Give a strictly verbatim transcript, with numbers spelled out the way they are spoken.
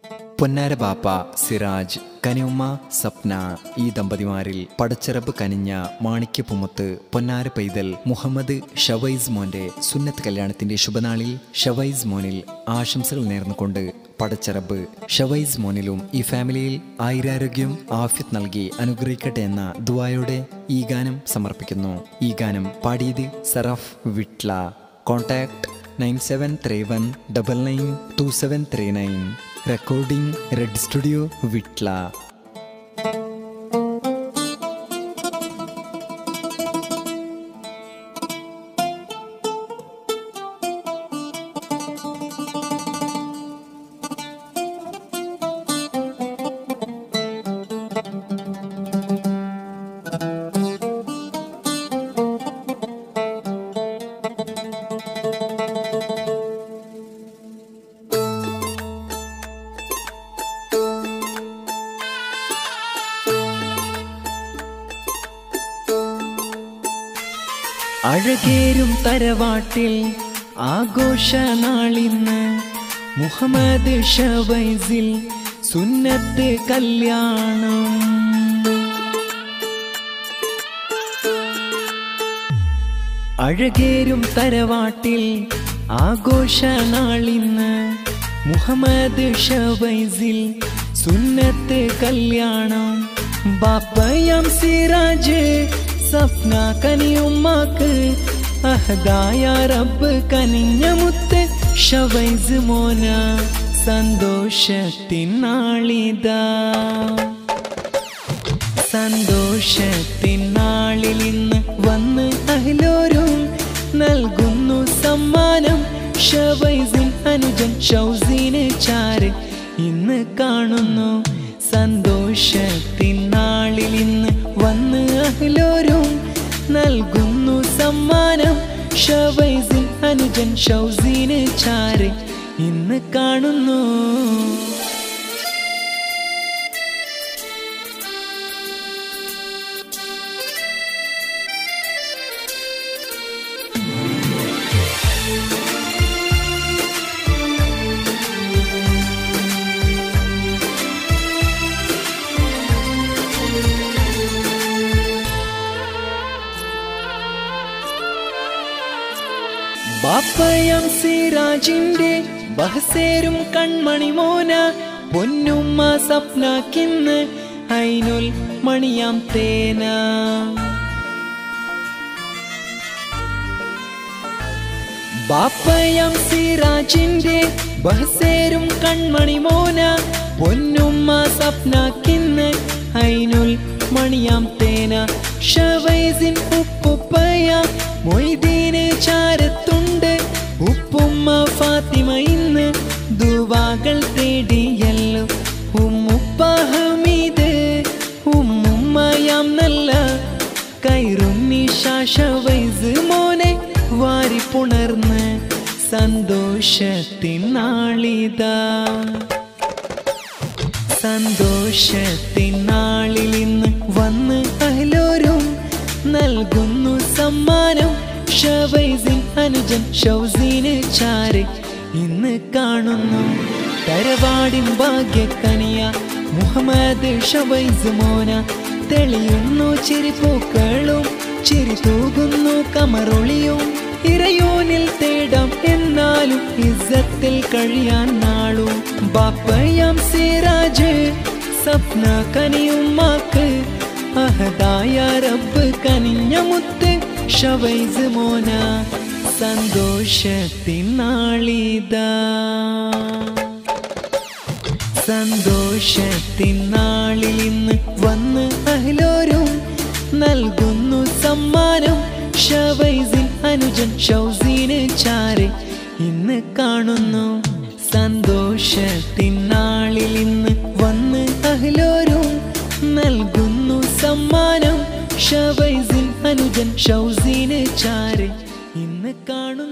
പൊന്നാര ബാപ്പ സിറാജ്, കനിയുമ്മ സപ്ന, ഈ ദമ്പതിമാരിൽ പടച്ചിറപ്പ് കനിഞ്ഞ മാണിക്യപ്പുമത്ത് പൊന്നാര പൈതൽ മുഹമ്മദ് ഷവൈസ് മോന്റെ സുന്നത്ത് കല്യാണത്തിന്റെ ശുഭനാളിൽ ഷവൈസ് മോനിൽ ആശംസകൾ നേർന്നുകൊണ്ട് പടച്ചിറപ്പ് ഷവൈസ് മോനിലും ഈ ഫാമിലിയിൽ ആയിരാരോഗ്യം ആഫിയത്ത് നൽകി അനുഗ്രഹിക്കട്ടെ എന്ന ദുആയോടെ ഈ ഗാനം സമർപ്പിക്കുന്നു. ഈ ഗാനം പാടിയത് Saraf Vitla. Contact nine seven three one double nine two seven three nine. Recording red studio Vitla. അഴകേരും തറവാട്ടിൽ ആഘോഷനാളിന്ന് മുഹമ്മദ് ഷവൈസിൽ സുന്നത്ത് കല്യാണം. അഴകേരും തറവാട്ടിൽ ആഘോഷനാളിന്ന് മുഹമ്മദ് ഷവൈസിൽ സുന്നത്ത് കല്യാണം. ബാപ്പയാം സിറാജ് സഫ്ന കനിയുമ്മാക്ക് അഹദായ റബ്ബ് കനിഞ്ഞ മുത്ത് ഷവൈസ് മോന സന്തോഷത്തിൻ നാളിതാ. സന്തോഷത്തിൻ നാളിൽ ഇന്ന് വന്ന് അഹ്ലോരും നൽകുന്നു സമ്മാനം. ഷവൈസിൻ അനുജൻ ഷൗസീന് ചാര് ഇന്ന് കാണുന്നു. സന്തോഷത്തിൻ നാളിൽ ഇന്ന് വന്ന് അഹ്ലോരും നൽകുന്നു സമ്മാനം. ഷവൈസിൻ അനുജൻ ഷൗസീന് ചാര് ഇന്ന് കാണുന്നു. ബാപ്പയാം സിറാജിന്റെ ബഹസേരും കൺമണി മോന പൊന്നുമ്മ സപ്നാക്കിന്ന് ഐനുൽ മണിയാം തേന. ബാപ്പയാം സിറാജിന്റെ ബഹസേരും കൺമണി മോന പൊന്നുമ്മ സപ്നാക്കിന്ന് ഐനുൽ മണിയാം തേന. ഷവൈസിൻ ഉപ്പുപ്പയ മൊയ്തീന് ചാരത്തുണ്ട്. ഉപ്പുമ്മ ഫാത്തിമ ഇന്ന് ദുവാകൾ തേടിയല്ലോ. ഉമ്മുപ്പ ഹമീദ് ഉമ്മുമ്മയാം നല്ല കൈറുണ്ണി ഷവൈസ് മോനെ വാരിപ്പുണർന്ന് സന്തോഷത്തിൻ നാളിതാ. സന്തോഷത്തിൻ നാളിൽ ഇന്ന് വന്ന് അഹ്ലോരും നൽകുന്നു സമ്മാനം. ഷവൈസിൻ അനുജൻ ഷൗസീന് ചാര് ഇന്ന് കാണുന്നു. തറവാടിൻ ഭാഗ്യക്കനിയ മുഹമ്മദ് ഷവൈസ് മോന തെളിയുന്നു ചിരിപ്പൂക്കളും ചിരി തൂകുന്നു കമറൊളിയും. ഇറയോനിൽ തേടാം എന്നാലും ഇസ്സത്തിൽ കഴിയാൻ നാളും. ബാപ്പയാം സിറാജ് സപ്ന കനിയുമ്മാക്ക് അഹദായ റബ്ബ് കനിഞ്ഞ മുത്ത് ഷവൈസ് മോന സന്തോഷത്തിൻ നാളിതാ. സന്തോഷത്തിൻ നാളിൽ ഇന്ന് വന്ന് അഹ്ലോരും നൽകുന്നു സമ്മാനം. ഷവൈസിൻ അനുജൻ ഷൗസീന് ചാര് ഇന്ന് കാണുന്നു. സന്തോഷത്തിൻ നാളിൽ ഇന്ന് വന്ന് അഹ്ലോരും നൽകുന്നു സമ്മാനം. ഷവൈസിൻ അനുജൻ ഷൗസീന് ചാര് ഇന്ന് കാണുന്നു.